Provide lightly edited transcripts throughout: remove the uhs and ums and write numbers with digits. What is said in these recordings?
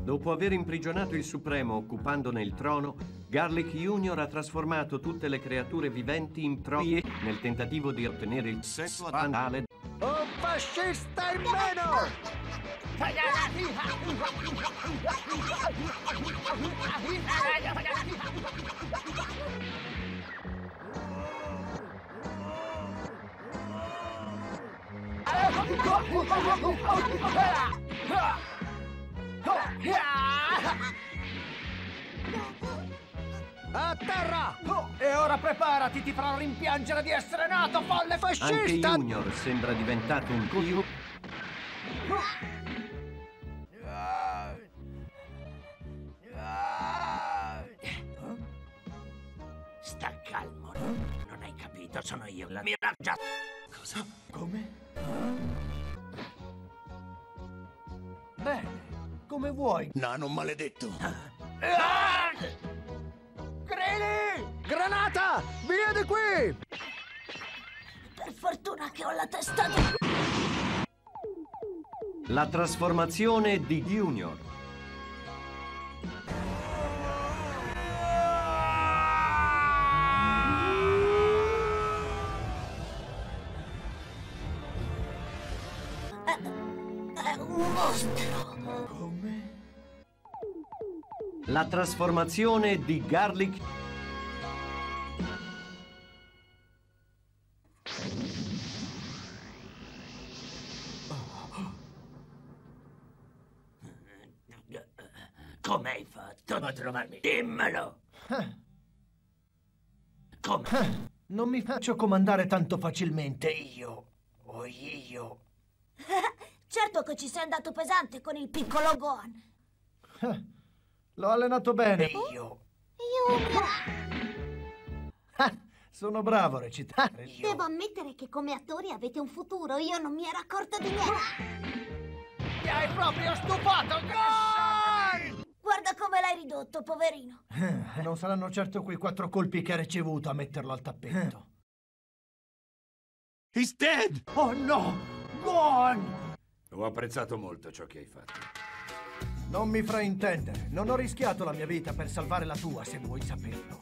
Dopo aver imprigionato il Supremo occupandone il trono, Garlic Jr. ha trasformato tutte le creature viventi in troie nel tentativo di ottenere il sesso anale. Un fascista in meno! A terra! E ora preparati, ti farò rimpiangere di essere nato, folle fascista! Anche Junior sembra diventato un coglione. Sta calmo, non hai capito, sono io la mia già. Cosa? Come? Bene, come vuoi. Nano maledetto. Grilli! Granata! Via di qui! Per fortuna che ho la testa di... La trasformazione di Junior. È un mostro. Come? La trasformazione di Garlic. Come hai fatto a trovarmi? Dimmelo! Come? Non mi faccio comandare tanto facilmente io. O io. Certo che ci sei andato pesante con il piccolo Gohan. L'ho allenato bene io. Sono bravo a recitare io. Devo ammettere che come attori avete un futuro. Io non mi ero accorta di niente. Mi hai proprio stufato! Gol! Guarda come l'hai ridotto, poverino. Non saranno certo quei 4 colpi che ha ricevuto a metterlo al tappeto. He's dead! Oh no! Gohan! Ho apprezzato molto ciò che hai fatto. Non mi fraintendere. Non ho rischiato la mia vita per salvare la tua, se vuoi saperlo.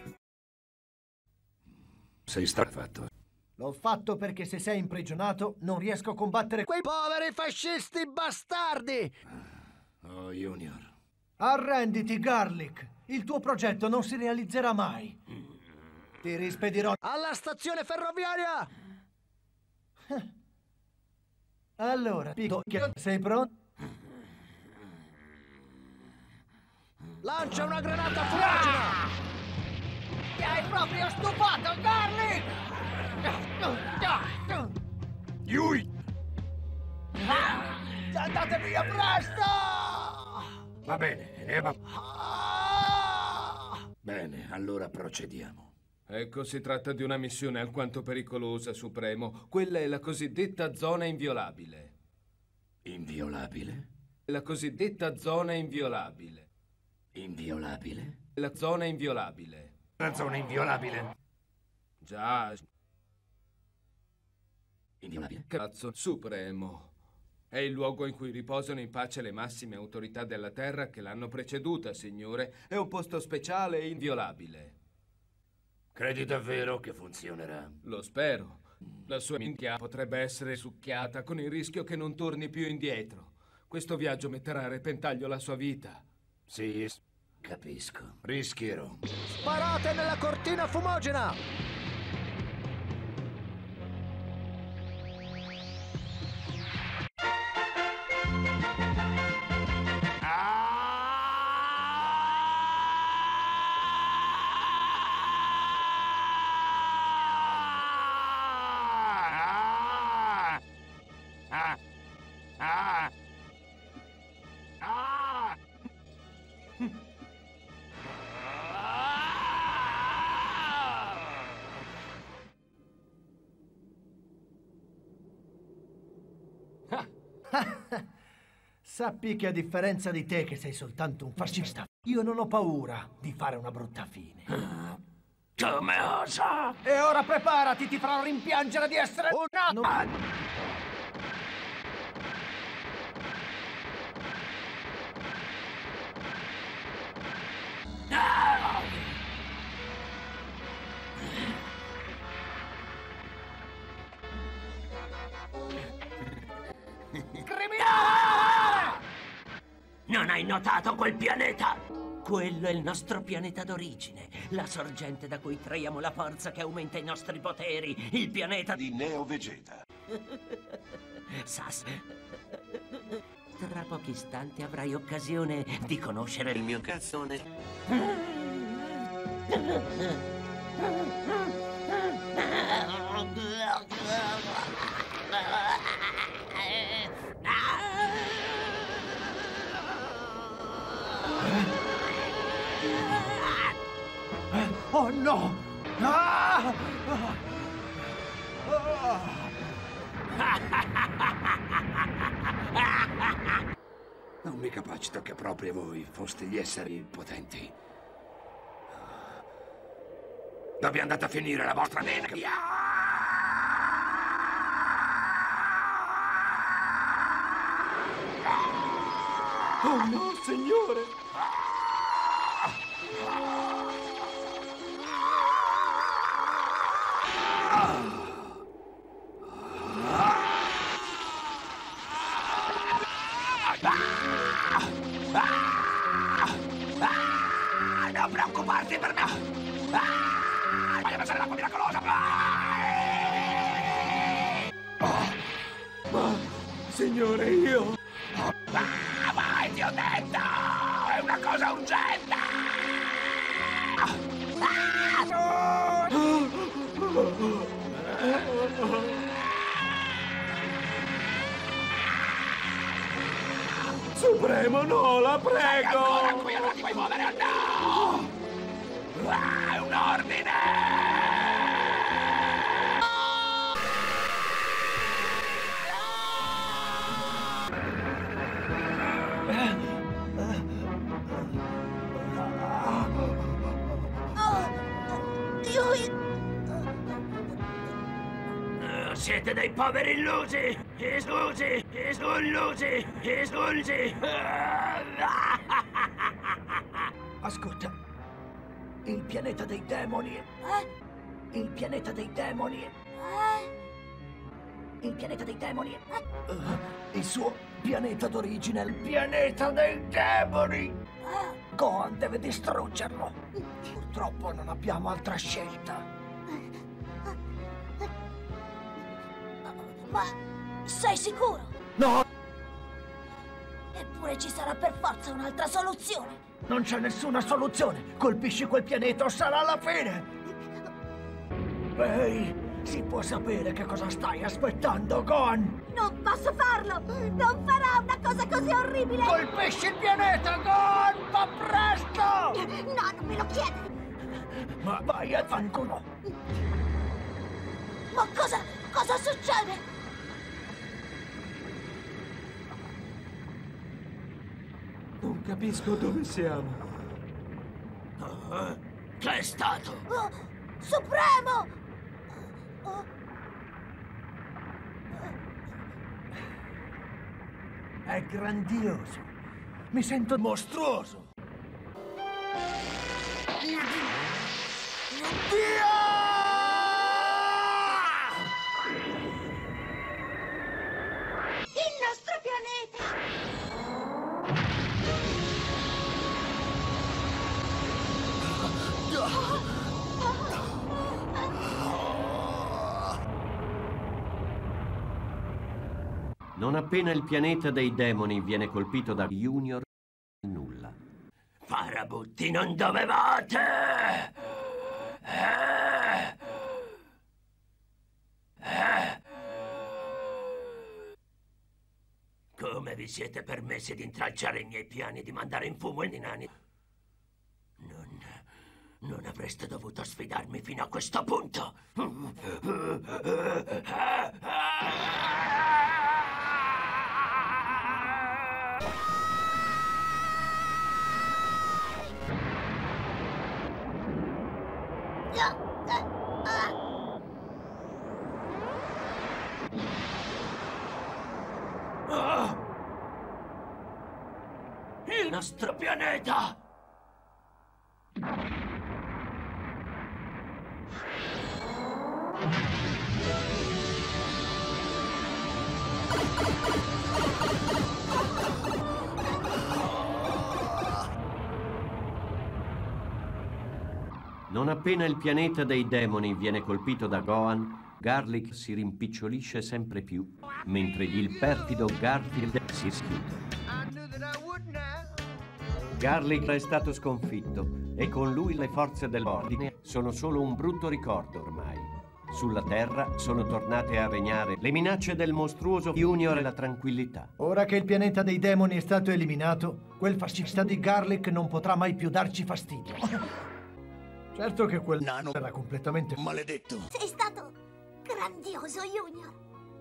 Sei strafatto. L'ho fatto perché se sei imprigionato non riesco a combattere Quei poveri fascisti bastardi! Oh, Junior. Arrenditi, Garlic. Il tuo progetto non si realizzerà mai. Ti rispedirò. Alla stazione ferroviaria! Allora, picchia, sei pronto? Lancia una granata fumogena! Mi hai proprio stufato, Garlic! Yui! Andate via presto! Va bene, Bene, allora procediamo. Ecco, si tratta di una missione alquanto pericolosa, Supremo. Quella è la cosiddetta zona inviolabile. Inviolabile? La cosiddetta zona inviolabile. Inviolabile? La zona inviolabile. La zona inviolabile? Già. Inviolabile? Cazzo, Supremo. È il luogo in cui riposano in pace le massime autorità della Terra che l'hanno preceduta, signore. È un posto speciale e inviolabile. Credi davvero che funzionerà? Lo spero. La sua minchia potrebbe essere succhiata con il rischio che non torni più indietro. Questo viaggio metterà a repentaglio la sua vita. Sì, capisco. Rischierò. Sparate nella cortina fumogena! Sappi che a differenza di te che sei soltanto un fascista, io non ho paura di fare una brutta fine. Come osa? E ora preparati, ti farò rimpiangere di essere un nato! Non hai notato quel pianeta? Quello è il nostro pianeta d'origine, la sorgente da cui traiamo la forza che aumenta i nostri poteri, il pianeta di Neo Vegeta. Sas, tra pochi istanti avrai occasione di conoscere il mio cazzone. Oh no! Ah! Non mi capacito che proprio voi foste gli esseri potenti. Dove è andata a finire la vostra energia? Oh no, signore! Non preoccuparti per me! Voglio passare l'acqua miracolosa! Ma, signore, io... Vai, ti ho detto! È una cosa urgente! Supremo, no, la prego! Ancora qui, allora ti vuoi muovere o no? È un ordine! Siete dei poveri illusi! Illusi! Ascolta, il pianeta dei demoni... Il pianeta dei demoni... Il pianeta dei demoni... il suo pianeta d'origine è il pianeta dei demoni! Gohan deve distruggerlo! Purtroppo non abbiamo altra scelta. Ma sei sicuro? No! Eppure ci sarà per forza un'altra soluzione. Non c'è nessuna soluzione! Colpisci quel pianeta o sarà la fine! Ehi, si può sapere che cosa stai aspettando, Gohan? Non posso farlo! Non farà una cosa così orribile! Colpisci il pianeta, Gohan! Va presto! No, non me lo chiedere! Ma vai a fanculo! Ma cosa succede? Non capisco dove siamo. Che è stato? Oh, Supremo! Oh. È grandioso. Mi sento mostruoso. Il nostro pianeta! Non appena il pianeta dei demoni viene colpito da Junior, nulla. Farabutti, non dovevate! Come vi siete permessi di intralciare i miei piani di mandare in fumo i nani? Non avreste dovuto sfidarmi fino a questo punto! Il nostro pianeta! Non appena il pianeta dei demoni viene colpito da Gohan, Garlic si rimpicciolisce sempre più, mentre il perfido Garfield si schiude. Garlic è stato sconfitto e con lui le forze dell'ordine sono solo un brutto ricordo ormai. Sulla Terra sono tornate a regnare le minacce del mostruoso Junior e la tranquillità. Ora che il pianeta dei demoni è stato eliminato, quel fascista di Garlic non potrà mai più darci fastidio. Certo che quel nano era completamente Maledetto. Sei stato grandioso, Junior.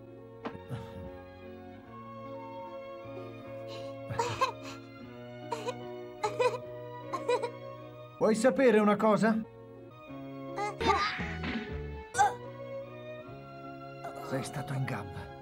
Vuoi sapere una cosa? Sei stato in gamba.